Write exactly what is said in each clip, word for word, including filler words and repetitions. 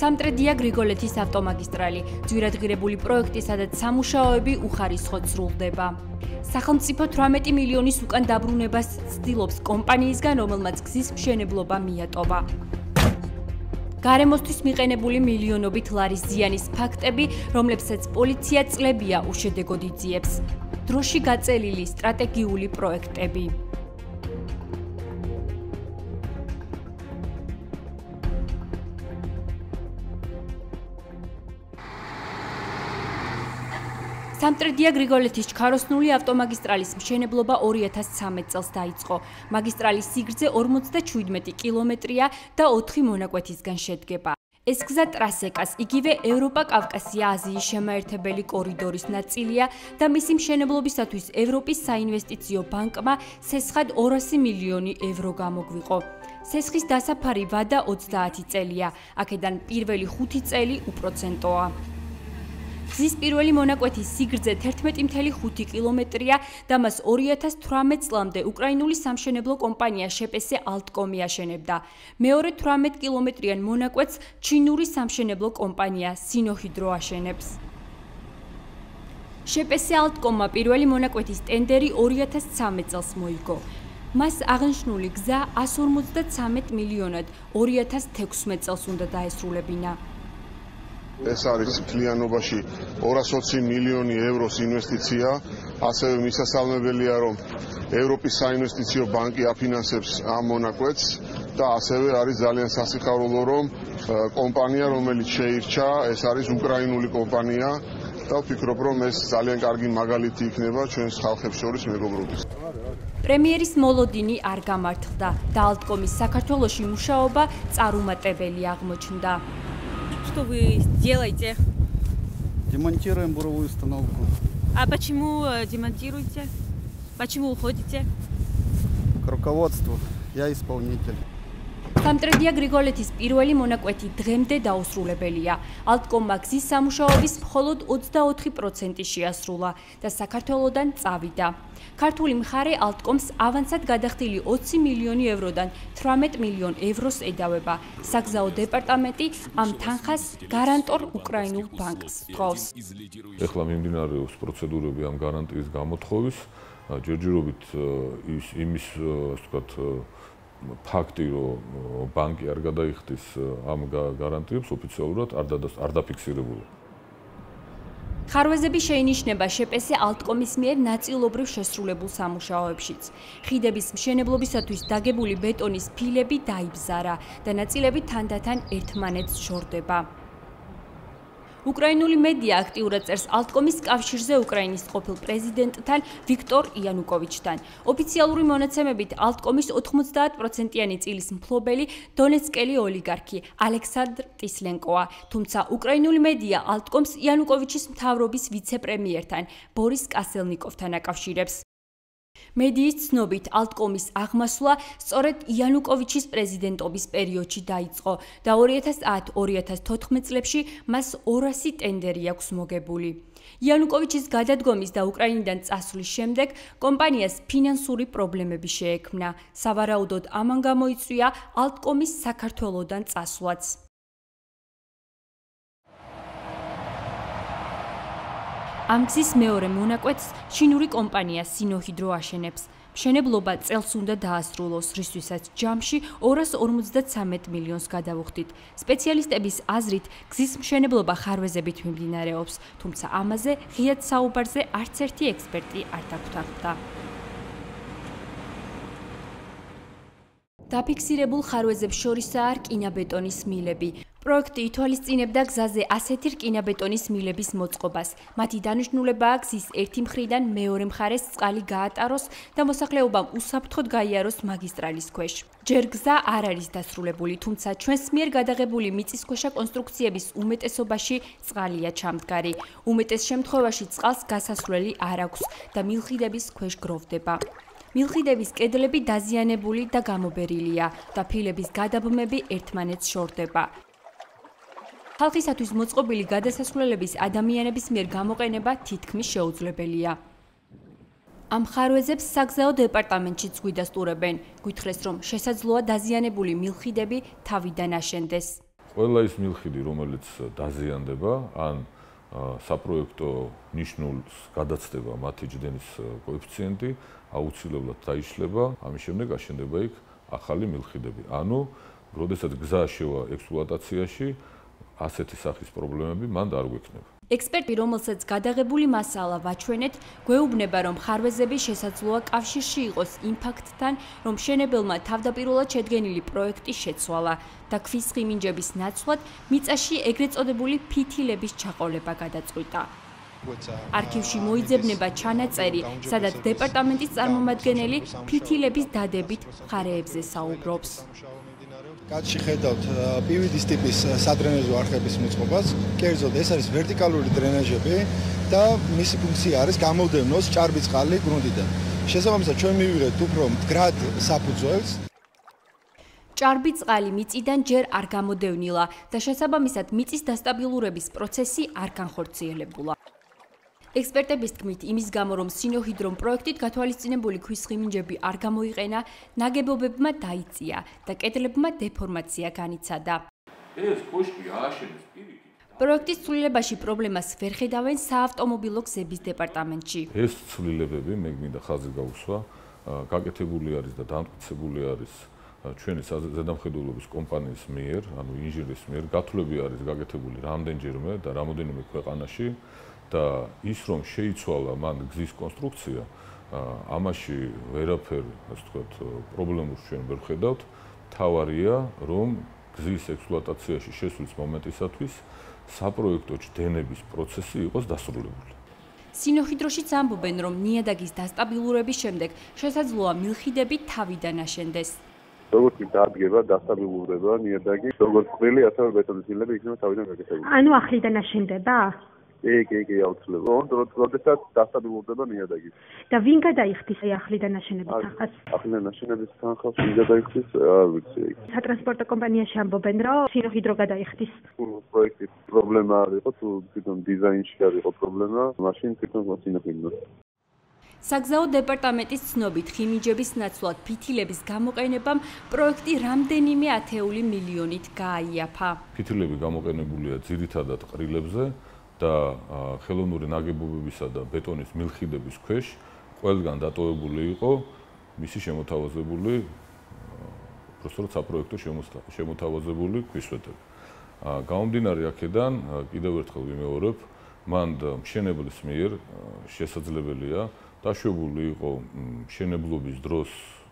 სამტრედია გრიგოლეთის ავტომაგისტრალი, ძვირადღირებული პროექტი, სადაც სამუშაოები უხარისხოდ სრულდება. სახელმწიფო თვრამეტი მილიონის უკან დაბრუნებას ცდილობს კომპანიისგან, რომელმაც გზის მშენებლობა მიატოვა. გარემოსთვის მიყენებული მილიონობით ლარის ზიანის ფაქტები, რომლებსაც პოლიცია წლებია უშედეგოდ იძიებს. დროში გაწელილი სტრატეგიული პროექტები. სამტრედია გრიგოლეთის ჩქაროსნული ავტომაგისტრალის მშენებლობა ორი ათას ცხრამეტ წელს დაიწყო. მაგისტრალის სიგრძე ორმოცდაშვიდმეტი კილომეტრია და ოთხი მონაკვეთისგან შედგება. ეს გზა ტრასეკას, იგივე ევროპა-კავკასია-აზიის შემაერთებელი კორიდორის ნაწილია და მისი მშენებლობისათვის ევროპის საინვესტიციო ბანკმა სესხად ორასი მილიონი ევრო გამოგვიყო. სესხის დასაფარი ვადა ოცდაათი წელია, აქედან პირველი ხუთი წელი უპროცენტოა. გზის პირველი მონაკვეთის სიგრძე თერთმეტი მცდე ხუთი კილომეტრია და მას ორი ათას თვრამეტ წლამდე უკრაინული სამშენებლო კომპანია შეპესე ალტკომი აშენებდა. მეორე თვრამეტ კილომეტრიან მონაკვეთს ჩინური სამშენებლო კომპანია სინოჰიდრო აშენებს. შეპესე ალტკომმა პირველი მონაკვეთის ტენდერი ორი ათას ცხრამეტ წელს მოიგო. მას აღნიშნული გზა ასს ორმოცდაცამეტ მილიონად ორი ათას თექვსმეტ წელს უნდა დაესრულებინა. ეს არის მთლიანობაში ორას ოცი მილიონი ევროს ინვესტიცია, ასევე მისასალმებელია, რომ ევროპის საინვესტიციო ბანკი აფინანსებს ამ მონაკვეთს და ასევე არის ძალიან სასიხარულო, რომ კომპანია, რომელიც შეირჩა, ეს არის უკრაინული კომპანია და ვფიქრობ, რომ ეს ძალიან კარგი მაგალითი იქნება ჩვენს ხალხებს შორის მეგობრობის. პრემიერის მოლოდინი არ გამართლდა და ალტკომის საქართველოში მუშაობა წარუმატებელი აღმოჩნდა. Что вы делаете? Демонтируем буровую установку. А почему демонтируете? Почему уходите? К руководству. Я исполнитель. სამტრედია გრიგოლეთის პირველი მონაკვეთი დღემდე დაუსრულებელია. ალტკომმა გზის სამუშაოების მხოლოდ ოცდაოთხი პროცენტი შეასრულა და საქართველოდან წავიდა. ქართული მხარე ალტკომს ავანსად გადახდილი ოცი მილიონი ევროდან თვრამეტ მილიონ ევროს ედავება. საგზაო დეპარტამენტი ამ თანხას გარანტორ უკრაინულ ბანკს თხოვს. ეხლა მიმდინარეობს პროცედურები ამ გარანტიის გამოთხოვის, ჯერჯერობით ის იმის, ასე ვთქვათ, ფაქტი, რომ ბანკი არ გადაიხდის ამ გარანტიებს ოფიციალურად არ დაფიქსირებულა. ხარვეზები შეინიშნება შეპესე ალტკომის მიერ ნაწილობრივ შესრულებულ სამუშაოებშიც. ხიდების მშენებლობისათვის დაგებული ბეტონის ფილები დაიბზარა და ნაწილები თანდათან ერთმანეთს შორდება. უკრაინული მედია აქტიურად წერს ალტკომის კავშირზე უკრაინის ყოფილ პრეზიდენტთან ვიქტორ იანუკოვიჩთან. ოფიციალური მონაცემებით ალტკომის ოთხმოცდაათ პროცენტიანი წილის მფლობელი დონეცკელი ოლიგარქი ალექსანდრ ტისლენკოა, თუმცა უკრაინული მედია ალტკომს იანუკოვიჩის მთავრობის ვიცე-პრემიერთან ბორის კასელნიკოვთან აკავშირებს. მედიის ცნობით ალტკომის აღმასვლა სწორედ იანუკოვიჩის პრეზიდენტობის პერიოდში დაიწყო და ორი ათას ათ ორი ათას თოთხმეტ წლებში მას ორასი ტენდერი აქვს მოგებული. იანუკოვიჩის გადადგომის და უკრაინიდან წასვლის შემდეგ კომპანიას ფინანსური პრობლემები შეექმნა. სავარაუდოდ ამან გამოიწვია ალტკომის საქართველოდან წასვლაც. ამ გზის მეორე მონაკვეთს ჩინური კომპანია სინოჰიდრო აშენებს. მშენებლობა წელს უნდა დაასრულოს, რისთვისაც ჯამში ორას ორმოცდაცამეტ მილიონს გადავუხდით. სპეციალისტების აზრით, გზის მშენებლობა ხარვეზებით მიმდინარეობს, თუმცა ამაზე ღიად საუბარზე არც ერთი ექსპერტი არ დაგვთანხმდა. დაფიქსირებულ ხარვეზებს შორისაა რკინაბეტონის მილები. პროექტი ითვალისწინებდა გზაზე ასეთი რკინაბეტონის მილების მოწყობას. მათი დანიშნულებაა გზის ერთი მხრიდან მეორე მხარეს წყალი გაატაროს და მოსახლეობამ უსაფრთხოდ გაიაროს მაგისტრალის ქვეშ. ჯერ გზა არ არის დასრულებული, თუმცა ჩვენს მიერ გადაღებული მიწისქვეშა კონსტრუქციების უმეტესობაში წყალია ჩამდგარი. უმეტეს შემთხვევაში წყალს გასასვლელი არ აქვს და მილხიდების ქვეშ გროვდება. მილხიდების კედლები დაზიანებული და გამობერილია და ფილების გადაბმები ერთმანეთს შორდება. ხალხისათვის მოწყობილი გადასასვლელების ადამიანების მიერ გამოყენება თითქმის შეუძლებელია. ამ ხარვეზებს საგზაო დეპარტამენტშიც გვიდასტურებენ. გვითხრეს, რომ შესაძლოა დაზიანებული მილხიდები თავიდან აშენდეს. ყველა ის მილხიდი, რომელიც დაზიანდება, ან საპროექტო ნიშნულს გადაცდება მათი ჯდენის კოეფიციენტი, აუცილებლად დაიშლება, ამის შემდეგ აშენდება იქ ახალი მილხიდები. ანუ, როდესაც გზა შევა ექსპლუატაციაში, ასეთი სახის პრობლემები მან არ გვექნება. ექსპერტი, რომელსაც გადაღებული მასალა ვაჩვენეთ, გვეუბნება, რომ ხარვეზები შესაძლოა კავშირში იყოს იმ ფაქტთან, რომ მშენებელმა თავდაპირველად შედგენილი პროექტი შეცვალა და ქვის მინჯების ნაცვლად მიწაში ეგრეთ წოდებული ფითილების ჩაყოლება გადაწყვიტა. არქივში მოიძებნება ჩანაწერი, სადაც დეპარტამენტის წარმომადგენელი ფითილების დადებით მხარეებზე საუბრობს. კადრში ხედავთ პი ვი დი-ის ტიპის სადრენაჟო არხების მოწყობას. კერძოდ ეს არის ვერტიკალური დრენაჟები და მისი ფუნქცია არის გამოდევნოს ჭარბი წყალი გრუნტიდან. შესაბამისად, ჩვენ მივიღეთ უფრო მდგრად საფუძველს. ჭარბი წყალი მიწიდან ჯერ არ გამოდევნილა და შესაბამისად მიწის დასტაბილურების პროცესი არ განხორციელებულა. ექსპერტების თქმით, იმის გამო, რომ სინოჰიდრომ პროექტით გათვალისწინებული ქვის მინჯები არ გამოიყენა, ნაგებობებმა დაიწია და კედლებმა დეფორმაცია განიცადა. ეს კოშკი ააშენეს პირიქით. პროექტის ცვლილებაში პრობლემას ვერ ხედავენ საავტომობილო გზების დეპარტამენტში. ეს ცვლილებები მე გმინდა ხაზი გავუსვა, გაკეთებული არის და დამტკიცებული არის ჩვენი ზედამხედველობის კომპანიის მიერ, ანუ ინჟინრის მიერ, გათვლები არის გაკეთებული რამდენჯერმე და რამოდენიმე ქვეყანაში. და ის რომ შეიცვალა მან გზის კონსტრუქცია, ამაში ვერაფერ, ასე ვთქვათ, პრობლემებს ჩვენ ვერ ხედავთ. თავარია, რომ გზის ექსპლუატაციაში შესვლის მომენტისათვის საპროექტო ჯდენების პროცესი იყოს დასრულებული. სინოჰიდროშიც ამბობენ, რომ ნიადაგის დასტაბილურების შემდეგ შესაძლოა მილხიდები თავიდან აშენდეს. როგორც დადგება, დასტაბილურდება ნიადაგი, როგორც ყველი ასევე ბეტონის ფილები იქნება თავიდან გაკეთებული. ანუ ახლიდან აშენდება? კი, კი, კი, აუცილებლად. როდესაც დასტაბილურდება ნიადაგი. და ვინ გადაიხდის აი ახლიდან აშენების თანხას? ახლიდან აშენების თანხას ვინ გადაიხდის? არ ვიცი. სატრანსპორტო კომპანიაში ამბობენ, რომ სინოჰიდრო გადაიხდის. პროექტის პრობლემა არ იყო, თუ თვითონ დიზაინში არ იყო პრობლემა, მაშინ თვითონ სინოჰიდრო. საგზაო დეპარტამენტის ცნობით, ხიმიჯების ნაცვლად ფითილების გამოყენებამ პროექტი რამდენიმე ათეული მილიონით გააიაფა. ფითილები გამოყენებულია ძირითადად ყრილებზე და ხელოვნური ნაგებობებისა და ბეტონის მილხიდების ქვეშ ყველგან დატოვებული იყო მისი შემოთავაზებული უბრალოდ საპროექტო შემოთავაზებული ქვისვეტები. გამომდინარე აქედან, კიდევ ერთხელ ვიმეორებ, მან მშენებლის მიერ შესაძლებელია დაშვებული იყო მშენებლობის დროს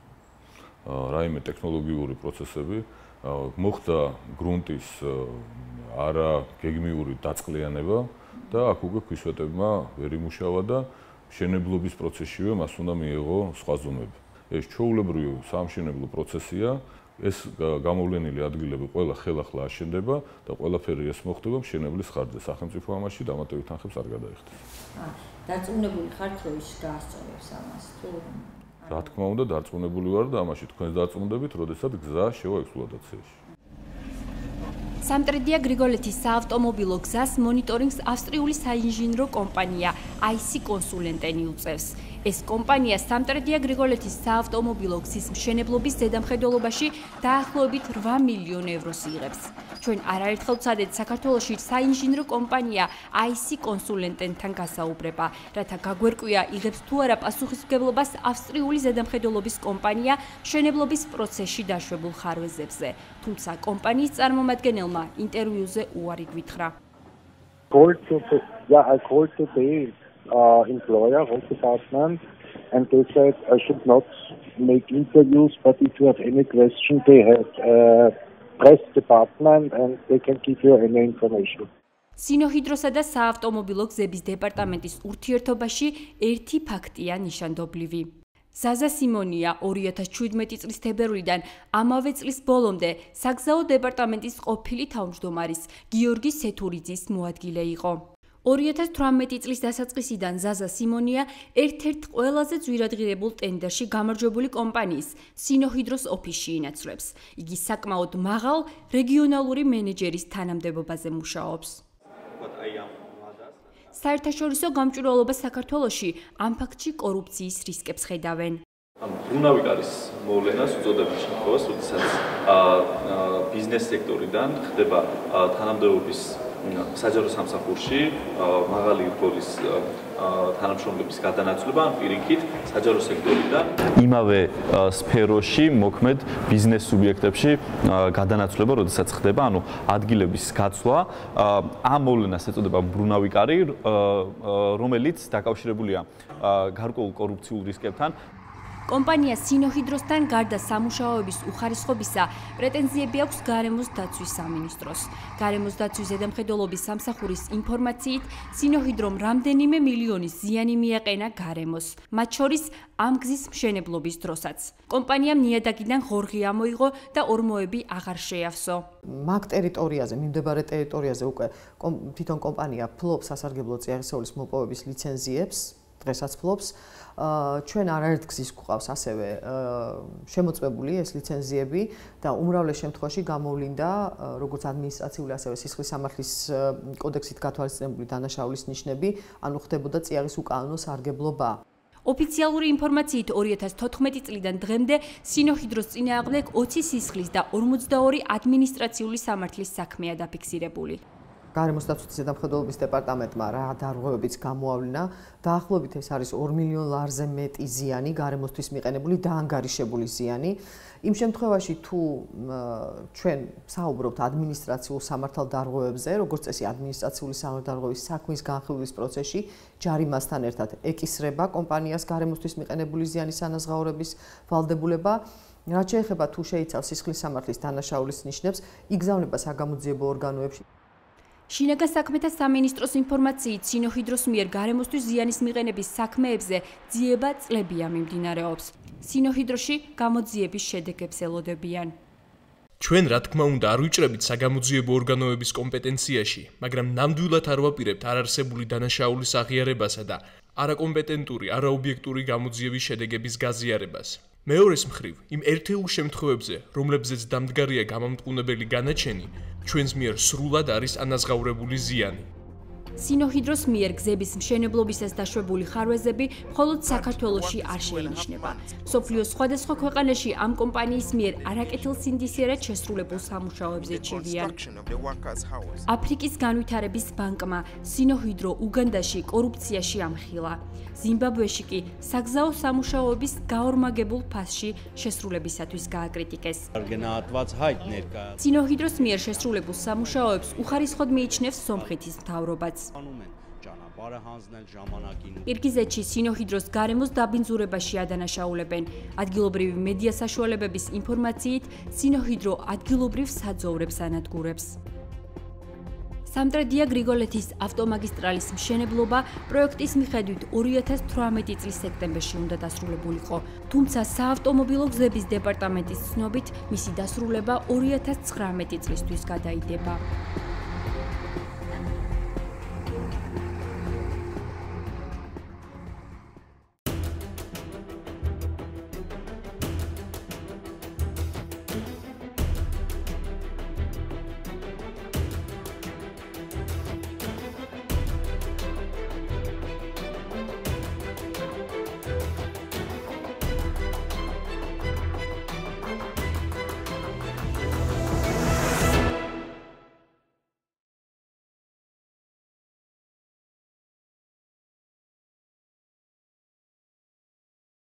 რაიმე ტექნოლოგიური პროცესები, მოხდა გრუნტის არა გეგმიური დაწყლიანება და აქ უკვე ქვისვეტებმა ვერ იმუშავა და მშენებლობის პროცესშივე მას უნდა მიეღო სხვა ზომები. ეს ჩვეულებრივი სამშენებლო პროცესია, ეს გამოვლენილი ადგილები ყველა ხელახლა აშენდება და ყველაფერი ეს მოხდება მშენებლის ხარჯზე. სახელმწიფო ამაში დამატებით თანხებს არ გადაიხდის. დარწმუნებული ხართ, რომ ის გაასწორებს ამას თუ? რა თქმა უნდა, დარწმუნებული ვარ და ამაში თქვენს დარწმუნდებით, როდესაც გზა შევა ექსპლუატაციაში. სამტრედია გრიგოლეთის საავტომობილო გზას მონიტორინგს ავსტრიული საინჟინრო კომპანია აი სი კონსულენტენი უწევს. ეს კომპანია სამტრედია გრიგოლეთის საავტომობილო გზის მშენებლობის ზედამხედველობაში დაახლოებით რვა მილიონ ევროს იღებს. ჩვენ არაერთხელ ვცადეთ საქართველოში საინჟინრო კომპანია აი სი კონსულენტენთან გასაუბრება, რათა გაგვერკვია იღებს თუ არა პასუხისმგებლობას ავსტრიული ზედამხედველობის კომპანია მშენებლობის პროცესში დაშვებულ ხარვეზებზე. თუმცა კომპანიის წარმომადგენელმა ინტერვიუზე უარი გვითხრა. Uh, employer of department and they said I should not make interviews, but if you have any question they have uh, press department and they can give you any information. სინოჰიდროსა და საავტომობილო გზების დეპარტამენტის ურთიერთობაში ერთი ფაქტია ნიშანდობლივი. ზაზა სიმონია ორი ათას შვიდმეტი წლის თებერვლიდან ამავე წლის ბოლომდე საგზაო დეპარტამენტის ყოფილი თავმჯდომარის გიორგი სეთურიძის მოადგილე იყო. ორი ათას თვრამეტი წლის დასაწყისიდან ზაზა სიმონია ერთ-ერთ ყველაზე ძვირადღირებულ ტენდერში გამარჯვებული კომპანიის სინოჰიდროს ოფისში ინაცვლებს. იგი საკმაოდ მაღალ რეგიონალური მენეჯერის თანამდებობაზე მუშაობს. საერთაშორისო გამჭვირვალობა საქართველოში ამ ფაქტში კორუფციის რისკებს ხედავენ. ბრუნავი კარის მოვლენას უწოდებს შემთხვევას, როდესაც ბიზნეს სექტორიდან ხდება თანამდებობის საჯარო სამსახურში მაღალი რგოლის თანამშრომლების გადანაცვლება, ან პირიქით საჯარო სექტორიდან იმავე სფეროში მოქმედ ბიზნეს სუბიექტებში გადანაცვლება, როდესაც ხდება, ანუ ადგილების გაცვლა, ამ მოვლენას ეწოდება მბრუნავი კარი, რომელიც დაკავშირებულია გარკვეულ კორუფციულ რისკებთან. კომპანია სინოჰიდროსთან გარდა სამუშაოების უხარისხობისა, პრეტენზიები აქვს გარემოს დაცვის სამინისტროს. გარემოს დაცვის ზედამხედველობის სამსახურის ინფორმაციით, სინოჰიდრომ რამდენიმე მილიონის ზიანი მიაყენა გარემოს, მათ შორის ამ გზის მშენებლობის დროსაც. კომპანიამ ნიადაგიდან ღორღი ამოიღო და ორმოები აღარ შეავსო. მაგ ტერიტორიაზე, მიმდებარე ტერიტორიაზე უკვე თვითონ კომპანია ფლობს სასარგებლო წიაღისეულის მოპოვების ლიცენზიებს, დღესაც ფლობს. ჩვენ არაერთ გზის გვყავს ასევე შემოწმებული ეს ლიცენზიები და უმრავლეს შემთხვევაში გამოვლინდა როგორც ადმინისტრაციული, ასევე სისხლის სამართლის კოდექსით გათვალისწინებული დანაშაულის ნიშნები, ანუ ხდებოდა წიაღის უკანონო სარგებლობა. ოფიციალური ინფორმაციით ორი ათას თოთხმეტი წლიდან დღემდე სინოჰიდროს წინააღმდეგ ოცი სისხლის და ორმოცდაორი ადმინისტრაციული სამართლის საქმეა დაფიქსირებული. გარემოს დაცვის ზედამხედველობის დეპარტამენტმა რა დარღვევებიც გამოავლინა, დაახლოებით ეს არის ორ მილიონ ლარზე მეტი ზიანი, გარემოსთვის მიყენებული და ანგარიშებული ზიანი. იმ შემთხვევაში თუ ჩვენ საუბრობთ ადმინისტრაციულ სამართალდარღვევებზე, როგორც წესი ადმინისტრაციული სამართალდარღვევის საქმის განხილვის პროცესში, ჯარიმასთან ერთად ეკისრება კომპანიას გარემოსთვის მიყენებული ზიანის ანაზღაურების ვალდებულება. რაც შეეხება თუ შეიცავს სისხლის სამართლის დანაშაულის ნიშნებს, იგზავნება საგამოძიებო ორგანოებში. შინაგან საქმეთა სამინისტროს ინფორმაციით, სინოჰიდროს მიერ გარემოსთვის ზიანის მიღენების საქმეებზე ძიება წლებია მიმდინარეობს. სინოჰიდროში გამოძიების შედეგებს ელოდებიან. ჩვენ რა თქმა უნდა არ ვიჭრებით საგამოძიებო ორგანოების კომპეტენციაში, მაგრამ ნამდვილად არ ვაპირებთ არარსებული დანაშაულის აღიარებასა და არაკომპეტენტური, არაობიექტური გამოძიების შედეგების გაზიარებას. მეორეს მხრივ, იმ ერთეულ შემთხვევებზე, რომლებზეც დამდგარია გამამტყუნებელი განაჩენი, ჩვენს მიერ სრულად არის ანაზღაურებული ზიანი. სინოჰიდროს მიერ გზების მშენებლობისას დაშვებული ხარვეზები მხოლოდ საქართველოში არ შეინიშნება. მსოფლიოს სხვადასხვა ქვეყანაში ამ კომპანიის მიერ არაკეთილსინდისიერად შესრულებულ სამუშაოებზე ჩივიან. აფრიკის განვითარების ბანკმა სინოჰიდრო უგანდაში კორუფციაში ამხილა. ზიმბაბვეში კი საგზაო სამუშაოების გაორმაგებულ ფასში შესრულებისათვის გააკრიტიკეს. სინოჰიდროს მიერ შესრულებულ სამუშაოებს უხარისხოდ მიიჩნევს სომხეთის მთავრობაც. კირგიზეთში სინოჰიდროს გარემოს დაბინძურებაში ადანაშაულებენ. ადგილობრივი მედია საშუალებების ინფორმაციით, სინოჰიდრო ადგილობრივ საძოვრებს ანადგურებს. სამტრედია გრიგოლეთის ავტომაგისტრალის მშენებლობა პროექტის მიხედვით ორი ათას თვრამეტი წლის სექტემბერში უნდა დასრულებულიყო, თუმცა საავტომობილო გზების დეპარტამენტის ცნობით მისი დასრულება ორი ათას ცხრამეტი წლისთვის გადაიდება.